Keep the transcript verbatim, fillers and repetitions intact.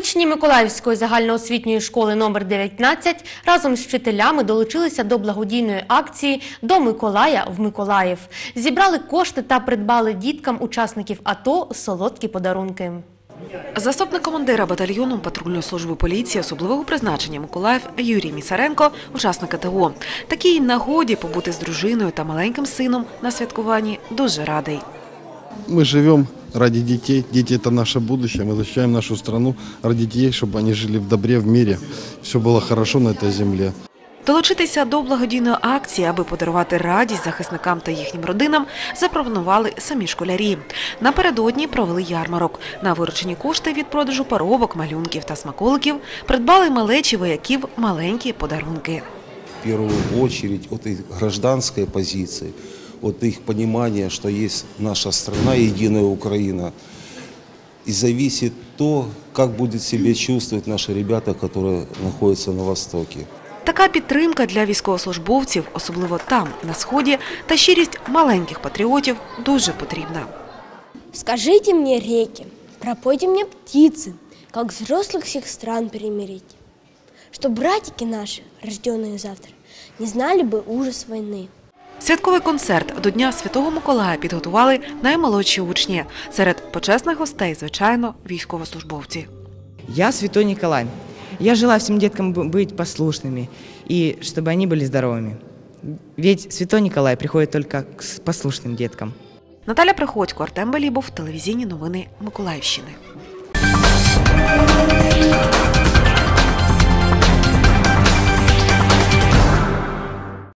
Учні Миколаївської загальноосвітньої школи номер дев'ятнадцять разом з вчителями долучилися до благодійної акції «До Миколая в Миколаїв». Зібрали кошти та придбали діткам учасників АТО солодкі подарунки. Заступник командира батальйону патрульної служби поліції особливого призначення Миколаїв Юрій Місаренко – учасник АТО. Такій нагоді побути з дружиною та маленьким сином на святкуванні дуже радий. Мы живем ради детей. Дети – это наше будущее. Мы защищаем нашу страну ради детей, чтобы они жили в добре, в мире. Все было хорошо на этой земле. Долучитися до благодійної акції, аби подарувати радість захисникам та їхнім родинам, запропонували самі школярі. Напередодні провели ярмарок. На виручені кошти від продажу паровок, малюнків та смаколиків придбали малечі вояків маленькі подарунки. В первую очередь от их гражданской позиции, от их понимания, что есть наша страна, единая Украина, и зависит то, как будут себя чувствовать наши ребята, которые находятся на Востоке. Така підтримка для військовослужбовців, особливо там, на Сході, та щирість маленьких патріотів дуже потрібна. Скажите мне, реки, пропойте мне птицы, как взрослых всех стран примирить, чтоб братики наши, рожденные завтра, не знали бы ужас войны. Святковий концерт до Дня Святого Миколая підготували наймолодші учні. Серед почесних гостей, звичайно, військовослужбовці. Я Святой Николай. Я желаю всем деткам быть послушными и чтобы они были здоровыми. Ведь Святой Николай приходит только к послушным деткам. Наталя Приходько, Артем Балібов, телевізійні новини Миколаївщини.